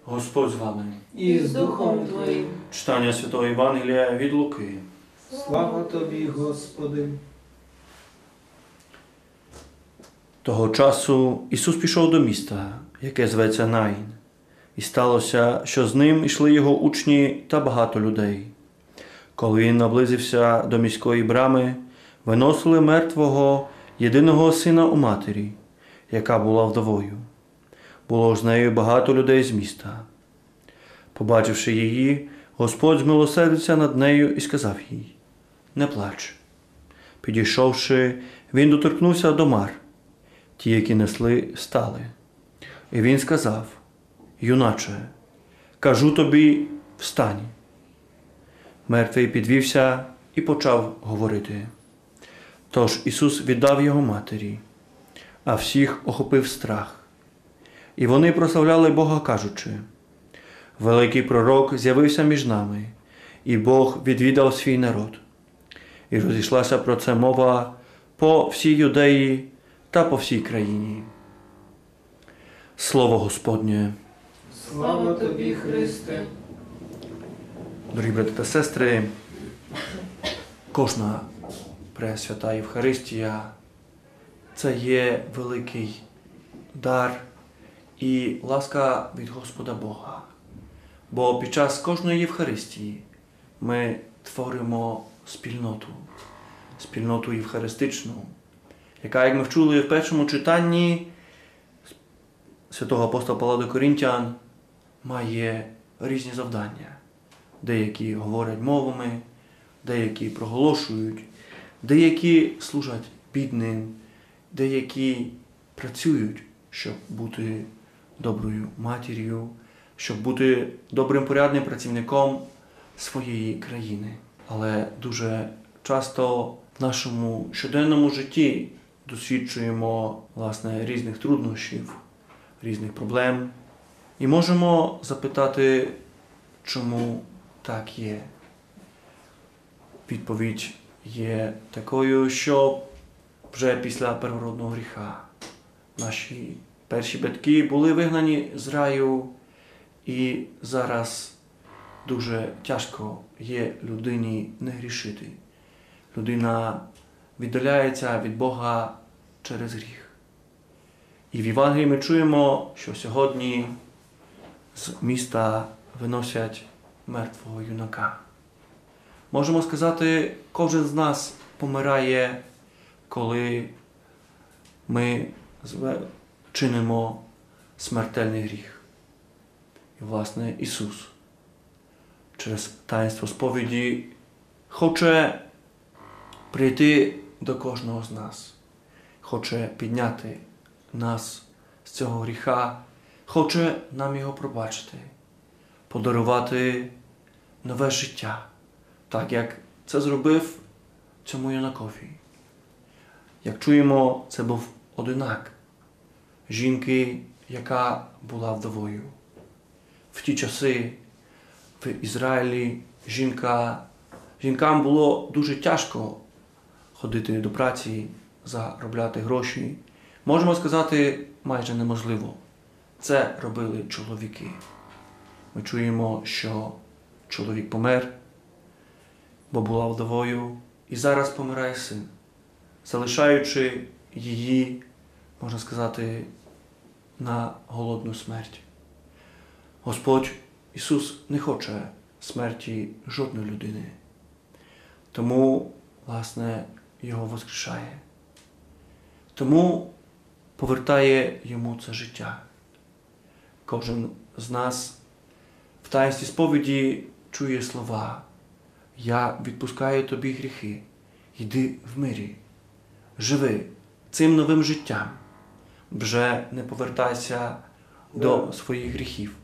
Господь з вами. І з Духом Твоїм. Читання Святого Євангелія від Луки. Слава Тобі, Господи. Того часу Ісус пішов до міста, яке зветься Наїн. І сталося, що з ним йшли його учні та багато людей. Коли він наблизився до міської брами, виносили мертвого єдиного сина у матері, яка була вдовою. Було ж з нею багато людей з міста. Побачивши її, Господь змилосердився над нею і сказав їй: «Не плач». Підійшовши, він доторкнувся до мар. Ті, які несли, стали. І він сказав: «Юначе, кажу тобі, встань». Мертвий підвівся і почав говорити. Тож Ісус віддав його матері, а всіх охопив страх. І вони прославляли Бога, кажучи: «Великий пророк з'явився між нами, і Бог відвідав свій народ». І розійшлася про це мова по всій Юдеї та по всій країні. Слово Господнє. Слава Тобі, Христе. Дорогі брати та сестри, кожна пресвята Євхаристія – це є великий дар і ласка від Господа Бога. Бо під час кожної Євхаристії ми творимо спільноту євхаристичну, яка, як ми вчули в першому читанні святого апостола Павла до Коринтян, має різні завдання. Деякі говорять мовами, деякі проголошують, деякі служать бідним, деякі працюють, щоб бути доброю матір'ю, щоб бути добрим порядним працівником своєї країни. Але дуже часто в нашому щоденному житті досвідчуємо, власне, різних труднощів, різних проблем. І можемо запитати, чому так є. Відповідь є такою, що вже після первородного гріха наші перші батьки були вигнані з раю, і зараз дуже тяжко є людині не грішити. Людина віддаляється від Бога через гріх. І в Євангелії ми чуємо, що сьогодні з міста виносять мертвого юнака. Можемо сказати, кожен з нас помирає, коли ми чинимо смертельний гріх. І, власне, Ісус через таїнство сповіді хоче прийти до кожного з нас, хоче підняти нас з цього гріха, хоче нам його пробачити, подарувати нове життя, так як це зробив цьому юнакові. Як чуємо, це був одинак жінки, яка була вдовою. В ті часи в Ізраїлі жінкам було дуже тяжко ходити до праці, заробляти гроші. Можемо сказати, майже неможливо. Це робили чоловіки. Ми чуємо, що чоловік помер, бо була вдовою, і зараз помирає син, залишаючи її, можна сказати, на голодну смерть. Господь Ісус не хоче смерті жодної людини. Тому, власне, Його воскрешає. Тому повертає йому це життя. Кожен з нас в таїнстві сповіді чує слова: «Я відпускаю тобі гріхи, йди в мирі, живи цим новим життям, вже не повертайся до своїх гріхів».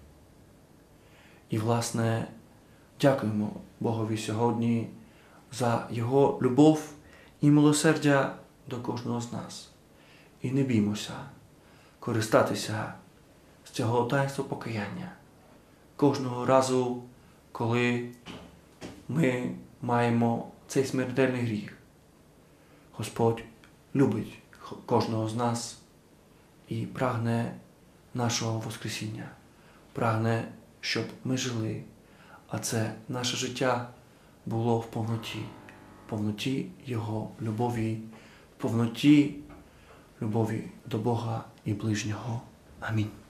І, власне, дякуємо Богові сьогодні за Його любов і милосердя до кожного з нас. І не біймося користатися з цього таїнства покаяння кожного разу, коли ми маємо цей смертельний гріх. Господь любить кожного з нас і прагне нашого Воскресіння. прагне, щоб ми жили, а це наше життя було в повноті Його любові, в повноті любові до Бога і ближнього. Амінь.